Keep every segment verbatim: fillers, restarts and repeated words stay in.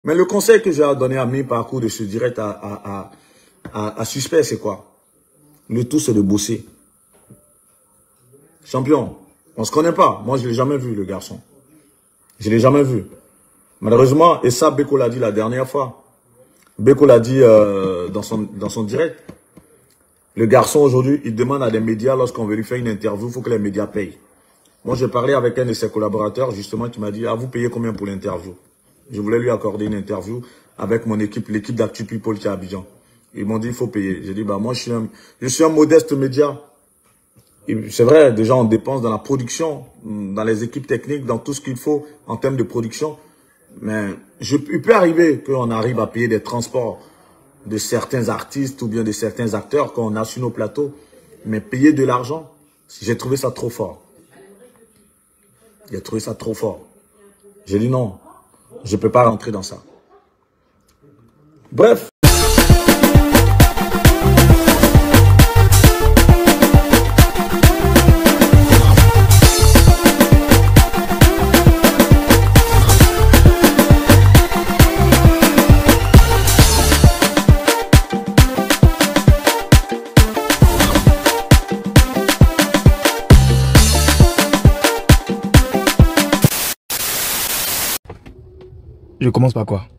Mais le conseil que j'ai à donner à mes parcours de ce direct à, à, à, à, à Suspect, c'est quoi? Le tout, c'est de bosser. Champion, on se connaît pas. Moi, je l'ai jamais vu, le garçon. Je l'ai jamais vu. Malheureusement, et ça, Beko l'a dit la dernière fois. Beko l'a dit euh, dans, son, dans son direct. Le garçon, aujourd'hui, il demande à des médias, lorsqu'on veut lui faire une interview, il faut que les médias payent. Moi, j'ai parlé avec un de ses collaborateurs, justement, qui m'a dit, ah, vous payez combien pour l'interview? Je voulais lui accorder une interview avec mon équipe, l'équipe d'Actu People qui est à Abidjan. Ils m'ont dit, il faut payer. J'ai dit, bah, moi, je suis un, je suis un modeste média. C'est vrai, déjà, on dépense dans la production, dans les équipes techniques, dans tout ce qu'il faut en termes de production. Mais je, il peut arriver qu'on arrive à payer des transports de certains artistes ou bien de certains acteurs qu'on a sur nos plateaux. Mais payer de l'argent, j'ai trouvé ça trop fort. J'ai trouvé ça trop fort. J'ai dit non, je ne peux pas rentrer dans ça. Bref. Je commence par quoi?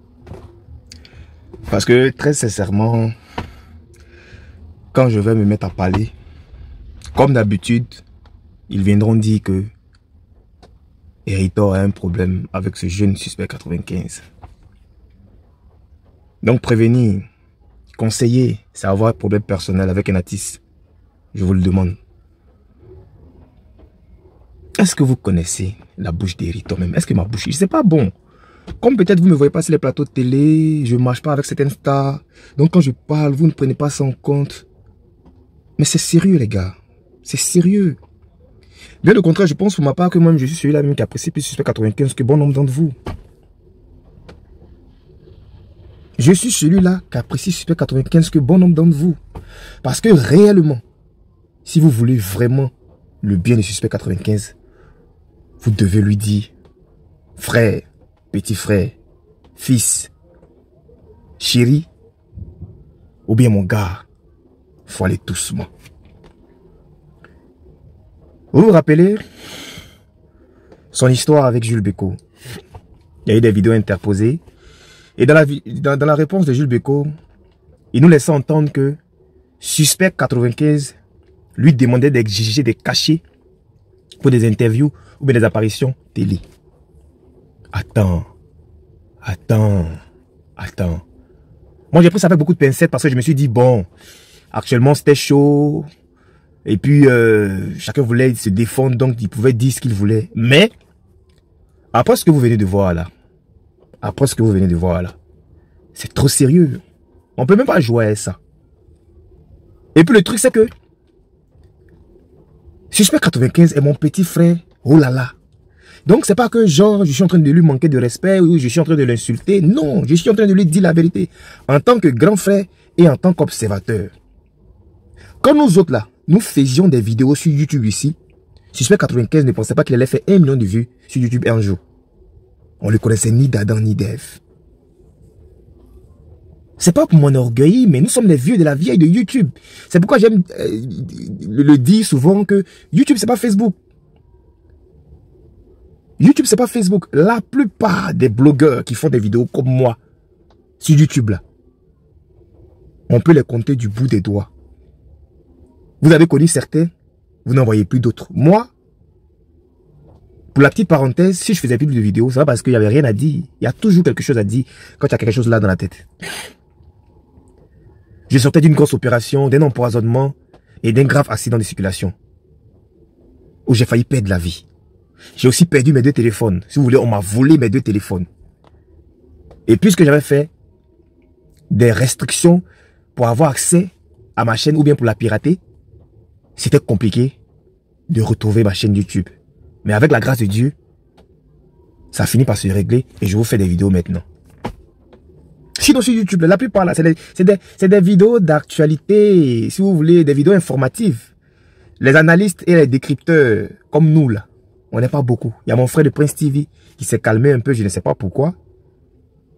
Parce que très sincèrement, quand je vais me mettre à parler, comme d'habitude, ils viendront dire que Héritor a un problème avec ce jeune Suspect quatre-vingt-quinze. Donc prévenir, conseiller, c'est avoir un problème personnel avec un artiste. Je vous le demande. Est-ce que vous connaissez la bouche d'Héritor même? Est-ce que ma bouche, c'est pas bon? Comme peut-être vous ne me voyez pas sur les plateaux de télé, je ne marche pas avec certaines stars. Donc quand je parle, vous ne prenez pas ça en compte. Mais c'est sérieux les gars. C'est sérieux. Bien au contraire, je pense pour ma part que moi je suis celui-là même qui apprécie plus Suspect quatre-vingt-quinze que bon nombre d'entre vous. Je suis celui-là qui apprécie Suspect quatre-vingt-quinze que bon nombre d'entre vous. Parce que réellement, si vous voulez vraiment le bien de Suspect quatre-vingt-quinze, vous devez lui dire, frère, petit frère, fils, chéri, ou bien mon gars, faut aller doucement. Vous vous rappelez son histoire avec Jules Beko? Il y a eu des vidéos interposées. Et dans la, dans, dans la réponse de Jules Beko, il nous laissait entendre que Suspect quatre-vingt-quinze lui demandait d'exiger des cachets pour des interviews ou bien des apparitions télé. Attends, attends, attends. Moi, j'ai pris ça avec beaucoup de pincettes parce que je me suis dit, bon, actuellement, c'était chaud. Et puis, euh, chacun voulait se défendre, donc il pouvait dire ce qu'il voulait. Mais, après ce que vous venez de voir là, après ce que vous venez de voir là, c'est trop sérieux. On peut même pas jouer à ça. Et puis, le truc, c'est que Suspect quatre-vingt-quinze est mon petit frère. Oh là là. Donc, c'est pas que genre, je suis en train de lui manquer de respect ou je suis en train de l'insulter. Non, je suis en train de lui dire la vérité. En tant que grand frère et en tant qu'observateur. Quand nous autres là, nous faisions des vidéos sur YouTube ici, Suspect quatre-vingt-quinze ne pensait pas qu'il allait faire un million de vues sur YouTube un jour. On ne le connaissait ni d'Adam ni d'Ève. C'est pas pour m'enorgueillir, mais nous sommes les vieux de la vieille de YouTube. C'est pourquoi j'aime euh, le dire souvent que YouTube, c'est pas Facebook. YouTube, c'est pas Facebook. La plupart des blogueurs qui font des vidéos comme moi sur YouTube, là, on peut les compter du bout des doigts. Vous avez connu certains, vous n'en voyez plus d'autres. Moi, pour la petite parenthèse, si je faisais plus de vidéos, c'est pas parce qu'il n'y avait rien à dire. Il y a toujours quelque chose à dire quand il y a quelque chose là dans la tête. Je sortais d'une grosse opération, d'un empoisonnement et d'un grave accident de circulation où j'ai failli perdre la vie. J'ai aussi perdu mes deux téléphones. Si vous voulez, on m'a volé mes deux téléphones. Et puisque j'avais fait des restrictions pour avoir accès à ma chaîne ou bien pour la pirater, c'était compliqué de retrouver ma chaîne YouTube. Mais avec la grâce de Dieu, ça finit par se régler et je vous fais des vidéos maintenant. Sinon sur YouTube, la plupart là, c'est des, des, des vidéos d'actualité, si vous voulez, des vidéos informatives. Les analystes et les décrypteurs, comme nous là, on n'est pas beaucoup. Il y a mon frère de Prince T V qui s'est calmé un peu, je ne sais pas pourquoi.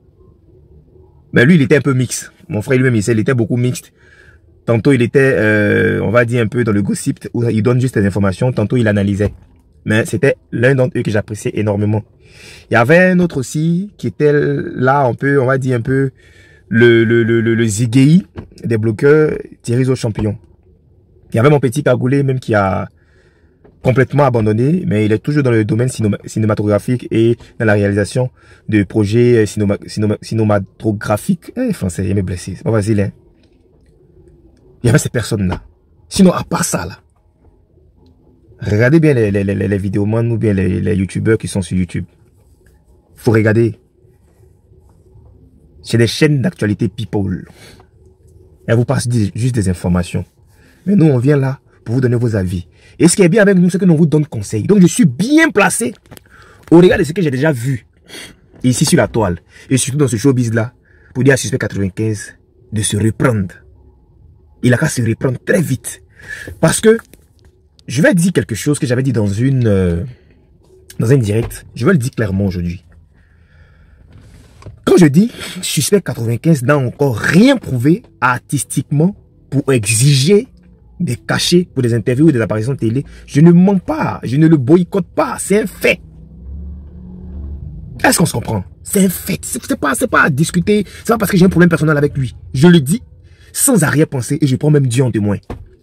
Mais lui, il était un peu mixte. Mon frère lui-même, il était beaucoup mixte. Tantôt, il était, euh, on va dire, un peu dans le gossip, où il donne juste des informations. Tantôt, il analysait. Mais c'était l'un d'entre eux que j'appréciais énormément. Il y avait un autre aussi, qui était là, un peu, on va dire un peu, le, le, le, le, le Zigei des bloqueurs, Thierry Zo Champion. Il y avait mon petit cagoulé, même qui a complètement abandonné, mais il est toujours dans le domaine cinéma, cinématographique et dans la réalisation de projets cinéma, cinéma, cinématographiques. Eh, français, il m'est blessé, c'est pas facile, hein. Il y avait ces personnes-là. Sinon, à part ça, là, regardez bien les, les, les, les vidéomans ou bien les, les youtubeurs qui sont sur YouTube. Faut regarder. C'est des chaînes d'actualité people. Elles vous passent juste des informations. Mais nous, on vient là pour vous donner vos avis. Et ce qui est bien avec nous, c'est que nous vous donne conseil. Donc, je suis bien placé au regard de ce que j'ai déjà vu ici sur la toile. Et surtout dans ce showbiz-là, pour dire à Suspect quatre-vingt-quinze de se reprendre. Il a qu'à se reprendre très vite. Parce que, je vais dire quelque chose que j'avais dit dans une euh, dans un direct. Je vais le dire clairement aujourd'hui. Quand je dis Suspect quatre-vingt-quinze n'a encore rien prouvé artistiquement pour exiger des cachets pour des interviews ou des apparitions de télé, je ne mens pas, je ne le boycotte pas, c'est un fait. Est-ce qu'on se comprend? C'est un fait, c'est pas, c'est pas à discuter, c'est pas parce que j'ai un problème personnel avec lui. Je le dis sans arrière-pensée et je prends même Dieu en témoin.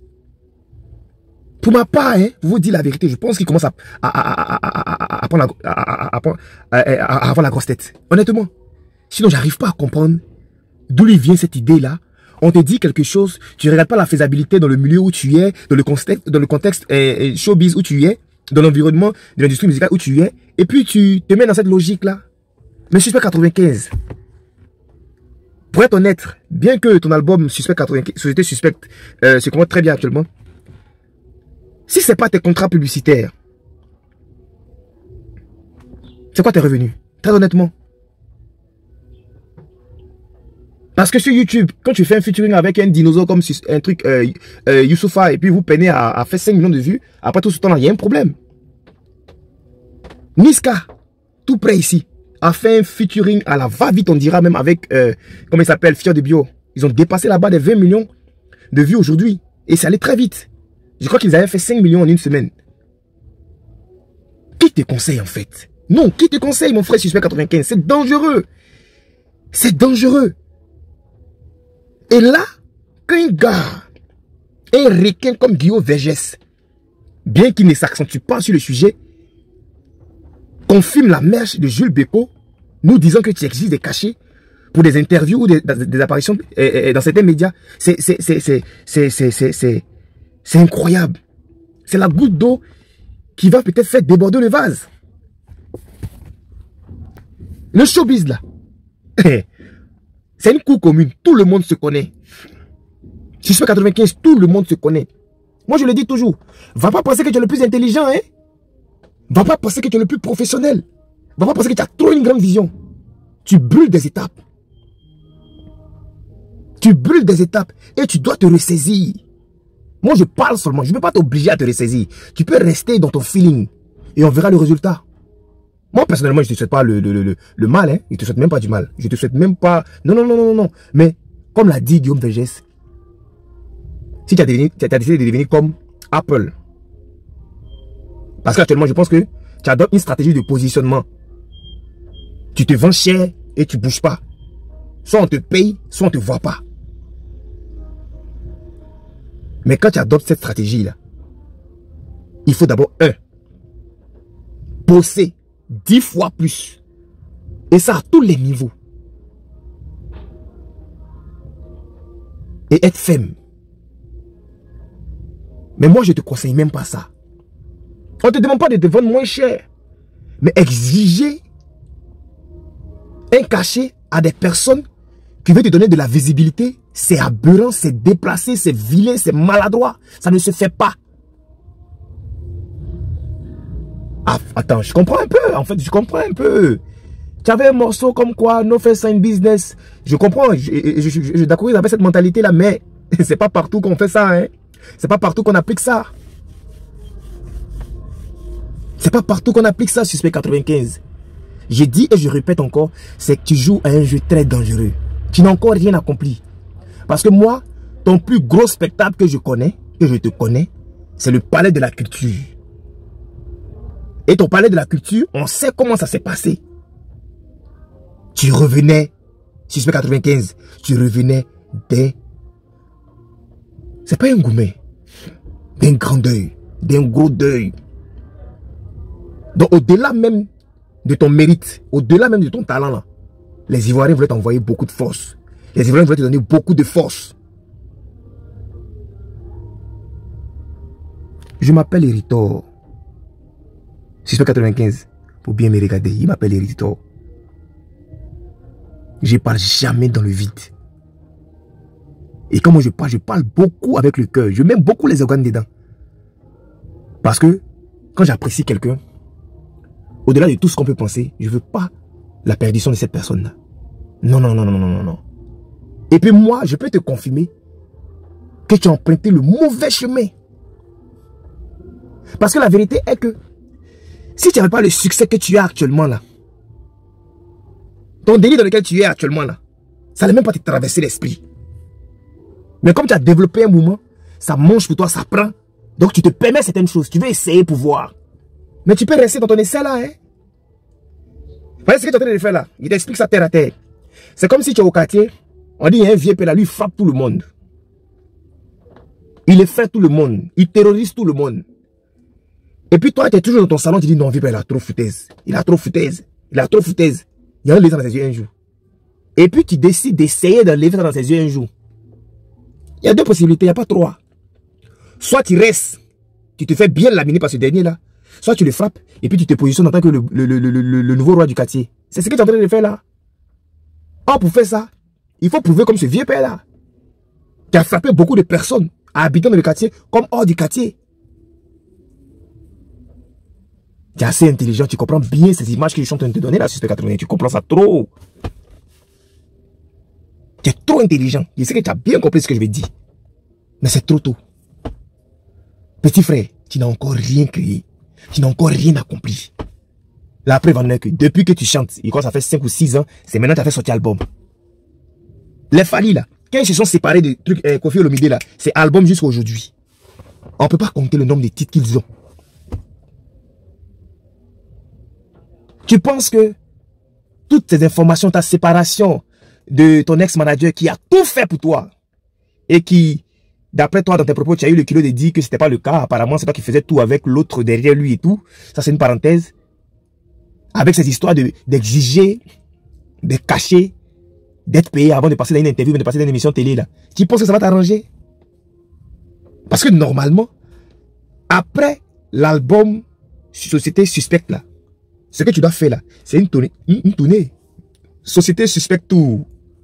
Pour ma part, hein, pour vous dire la vérité, je pense qu'il commence à, à, à, à, à, à, prendre la, à, à, à, à avoir la grosse tête. Honnêtement. Sinon, j'arrive pas à comprendre d'où lui vient cette idée-là. On te dit quelque chose, tu ne regardes pas la faisabilité dans le milieu où tu es, dans le contexte, dans le contexte euh, showbiz où tu es, dans l'environnement de l'industrie musicale où tu es, et puis tu te mets dans cette logique-là. Mais Suspect quatre-vingt-quinze, pour être honnête, bien que ton album Suspect quatre-vingt-quinze, Société Suspecte, euh, se comporte très bien actuellement, si ce n'est pas tes contrats publicitaires, c'est quoi tes revenus? Très honnêtement. Parce que sur YouTube, quand tu fais un featuring avec un dinosaure comme un truc euh, euh, Youssoupha et puis vous peinez à, à faire cinq millions de vues, après tout ce temps-là, il y a un problème. Niska, tout près ici, a fait un featuring à la va-vite, on dira même avec, euh, comment il s'appelle, Fior de Bio. Ils ont dépassé là-bas des vingt millions de vues aujourd'hui. Et ça allait très vite. Je crois qu'ils avaient fait cinq millions en une semaine. Qui te conseille en fait? Non, qui te conseille mon frère Suspect quatre-vingt-quinze? C'est dangereux. C'est dangereux. Et là, quand un gars, un requin comme Guillaume Vergès, bien qu'il ne s'accentue pas sur le sujet, confirme la mèche de Jules Bécaud, nous disant que tu exiges des cachets pour des interviews ou des, des apparitions euh, dans certains médias, c'est c'est incroyable. C'est la goutte d'eau qui va peut-être faire déborder le vase. Le showbiz là, c'est une cour commune. Tout le monde se connaît. Suspect quatre-vingt-quinze, tout le monde se connaît. Moi, je le dis toujours. Va pas penser que tu es le plus intelligent, hein. Va pas penser que tu es le plus professionnel. Va pas penser que tu as trop une grande vision. Tu brûles des étapes. Tu brûles des étapes et tu dois te ressaisir. Moi, je parle seulement. Je ne peux pas t'obliger à te ressaisir. Tu peux rester dans ton feeling et on verra le résultat. Moi, personnellement, je ne te souhaite pas le, le, le, le mal, hein. Je ne te souhaite même pas du mal. Je ne te souhaite même pas... Non, non, non, non, non. Mais, comme l'a dit Guillaume Vergès, si tu as, devenu, tu as décidé de devenir comme Apple, parce qu'actuellement, je pense que tu adoptes une stratégie de positionnement. Tu te vends cher et tu ne bouges pas. Soit on te paye, soit on ne te voit pas. Mais quand tu adoptes cette stratégie-là, il faut d'abord, un, bosser dix fois plus. Et ça à tous les niveaux. Et être ferme. Mais moi, je ne te conseille même pas ça. On ne te demande pas de te vendre moins cher. Mais exiger un cachet à des personnes qui veulent te donner de la visibilité, c'est aberrant, c'est déplacé, c'est vilain, c'est maladroit. Ça ne se fait pas. Ah, attends, je comprends un peu. En fait, je comprends un peu. Tu avais un morceau comme quoi, no face in business. Je comprends. Je, je, je, je, je d'accord avec cette mentalité-là, mais c'est pas partout qu'on fait ça. Hein. C'est pas partout qu'on applique ça. C'est pas partout qu'on applique ça, Suspect quatre-vingt-quinze. J'ai dit et je répète encore, c'est que tu joues à un jeu très dangereux. Tu n'as encore rien accompli. Parce que moi, ton plus gros spectacle que je connais, que je te connais, c'est le palais de la culture. Et ton palais de la culture, on sait comment ça s'est passé. Tu revenais, suspect quatre-vingt-quinze, tu revenais d'un... C'est pas un gourmet, d'un grand deuil, d'un gros deuil. Donc au-delà même de ton mérite, au-delà même de ton talent là, les Ivoiriens voulaient t'envoyer beaucoup de force. Les Ivoiriens voulaient te donner beaucoup de force. Je m'appelle Héritor. Suspect quatre-vingt-quinze. Pour bien me regarder, il m'appelle Héritor. Je ne parle jamais dans le vide. Et quand moi je parle, je parle beaucoup avec le cœur. Je mets beaucoup les organes dedans. Parce que quand j'apprécie quelqu'un, au-delà de tout ce qu'on peut penser, je ne veux pas la perdition de cette personne-là. Non, non, non, non, non, non, non. Et puis moi, je peux te confirmer que tu as emprunté le mauvais chemin. Parce que la vérité est que si tu n'avais pas le succès que tu as actuellement là, ton délit dans lequel tu es actuellement là, ça n'allait même pas te traverser l'esprit. Mais comme tu as développé un mouvement, ça mange pour toi, ça prend. Donc tu te permets certaines choses, tu veux essayer pour voir. Mais tu peux rester dans ton essai là, hein. Voyez ce que tu es en train de faire là. Il t'explique ça terre à terre. C'est comme si tu es au quartier, on dit il y a un vieux père là, lui il frappe tout le monde. Il effraie tout le monde, il terrorise tout le monde. Et puis toi, tu es toujours dans ton salon, tu dis non, vieux père, il a trop foutaise. Il a trop foutaise. Il a trop foutaise. Il y a un lézard dans ses yeux un jour. Et puis tu décides d'essayer d'enlever ça dans ses yeux un jour. Il y a deux possibilités, il n'y a pas trois. Soit tu restes, tu te fais bien laminer par ce dernier-là. Soit tu le frappes et puis tu te positionnes en tant que le, le, le, le, le, le nouveau roi du quartier. C'est ce que tu es en train de faire là. Or, pour faire ça, il faut prouver comme ce vieux père-là, qui a frappé beaucoup de personnes habitant dans le quartier comme hors du quartier. Tu es assez intelligent, tu comprends bien ces images que je suis en train de te donner là, suspect quatre-vingt-dix. Tu comprends ça trop. Tu es trop intelligent. Je sais que tu as bien compris ce que je vais dire. Mais c'est trop tôt. Petit frère, tu n'as encore rien créé. Tu n'as encore rien accompli. La preuve en est que depuis que tu chantes, et quand ça fait cinq ou six ans, c'est maintenant que tu as fait sortir album. Les Fali là, quand ils se sont séparés de trucs euh, Koffi Olomide là, c'est album jusqu'à aujourd'hui. On ne peut pas compter le nombre de titres qu'ils ont. Tu penses que toutes ces informations, ta séparation de ton ex-manager qui a tout fait pour toi et qui, d'après toi, dans tes propos, tu as eu le culot de dire que ce n'était pas le cas. Apparemment, c'est toi qui faisais tout avec l'autre derrière lui et tout. Ça, c'est une parenthèse. Avec ces histoires d'exiger, de, de cacher, d'être payé avant de passer dans une interview, de passer dans une émission télé là. Tu penses que ça va t'arranger? Parce que normalement, après l'album Société Suspecte là, ce que tu dois faire là, c'est une tournée, une, une tournée. Société Suspecte tout.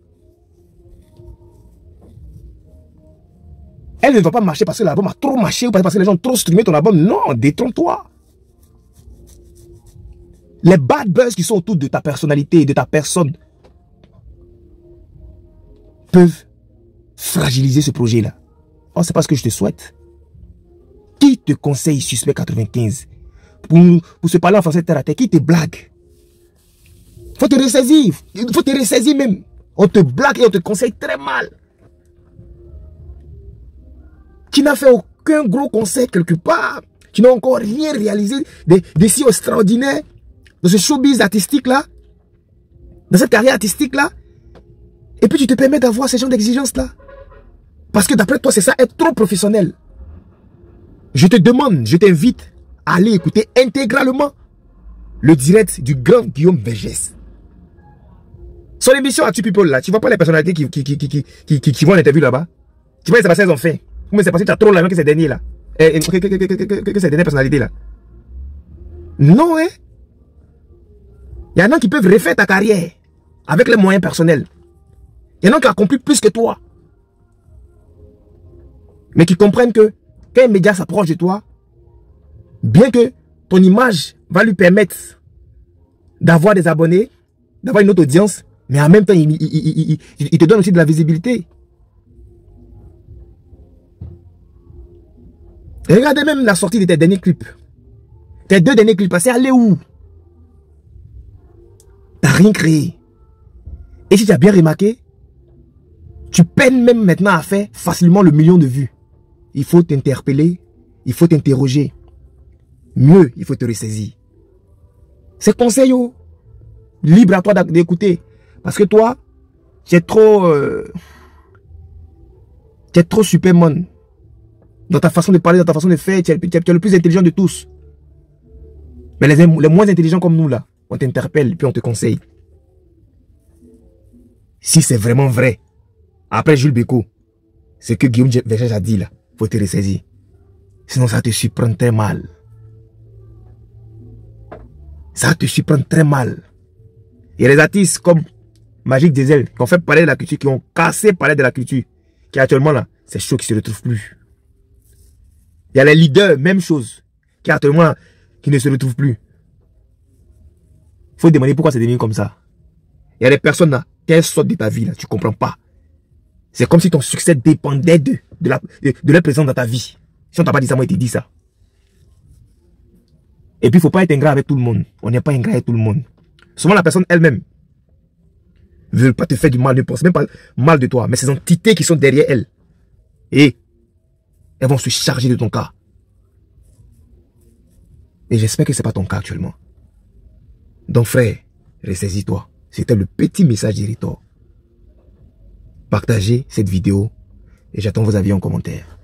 Elle ne va pas marcher parce que l'album a trop marché ou parce que les gens ont trop streamé ton album. Non, détrompe-toi. Les bad buzz qui sont autour de ta personnalité et de ta personne peuvent fragiliser ce projet-là. Oh, c'est pas ce que je te souhaite. Qui te conseille Suspect quatre-vingt-quinze pour, pour se parler en français terre à terre? Qui te blague? Faut te ressaisir. Il faut te ressaisir même. On te blague et on te conseille très mal. Tu n'as fait aucun gros conseil quelque part. Tu n'as encore rien réalisé de, de si extraordinaire dans ce showbiz artistique là. Dans cette carrière artistique là. Et puis tu te permets d'avoir ces genre d'exigences là. Parce que d'après toi, c'est ça, être trop professionnel. Je te demande, je t'invite à aller écouter intégralement le direct du grand Guillaume Vergès. Son émission à Tu People là, tu vois pas les personnalités qui, qui, qui, qui, qui, qui, qui, qui vont en interview là-bas. Tu vois, c'est passé, elles ont fait. Mais c'est parce que tu as trop l'argent que ces derniers là. Eh, que, que, que, que, que, que ces dernières personnalités là. Non, hein. Il y en a qui peuvent refaire ta carrière avec les moyens personnels. Il y en a qui ont accompli plus que toi. Mais qui comprennent que quand un média s'approche de toi, bien que ton image va lui permettre d'avoir des abonnés, d'avoir une autre audience, mais en même temps, il, il, il, il, il te donne aussi de la visibilité. Et regardez même la sortie de tes derniers clips. Tes deux derniers clips, c'est allé où? T'as rien créé. Et si tu as bien remarqué, Tu peines même maintenant à faire facilement le million de vues. Il faut t'interpeller, il faut t'interroger. Mieux, il faut te ressaisir. C'est conseil, oh. Libre à toi d'écouter. Parce que toi, tu es trop... Euh, tu es trop Superman. Dans ta façon de parler, dans ta façon de faire, tu es, tu es, tu es le plus intelligent de tous. Mais les, les moins intelligents comme nous, là, on t'interpelle, puis on te conseille. Si c'est vraiment vrai, après Jules Bécaud, c'est que Guillaume Verchères a dit, là, faut te ressaisir. Sinon, ça te surprend très mal. Ça te surprend très mal. Il y a des artistes comme Magic Diesel qui ont fait parler de la culture, qui ont cassé parler de la culture, qui actuellement là, c'est chaud qui ne se retrouvent plus. Il y a les leaders, même chose, qui actuellement là, qui ne se retrouvent plus. Il faut demander pourquoi c'est devenu comme ça. Il y a des personnes là, qu'elles sortent de ta vie là, tu ne comprends pas. C'est comme si ton succès dépendait de, de, la, de, de leur présence dans ta vie. Si on t'a pas dit ça, moi, il t'a dit ça. Et puis, il ne faut pas être ingrat avec tout le monde. On n'est pas ingrat avec tout le monde. Souvent, la personne elle-même ne veut pas te faire du mal, ne pense même pas mal de toi. Mais ces entités qui sont derrière elle. Et elles vont se charger de ton cas. Et j'espère que ce n'est pas ton cas actuellement. Donc, frère, ressaisis-toi. C'était le petit message d'Héritor. Partagez cette vidéo et j'attends vos avis en commentaire.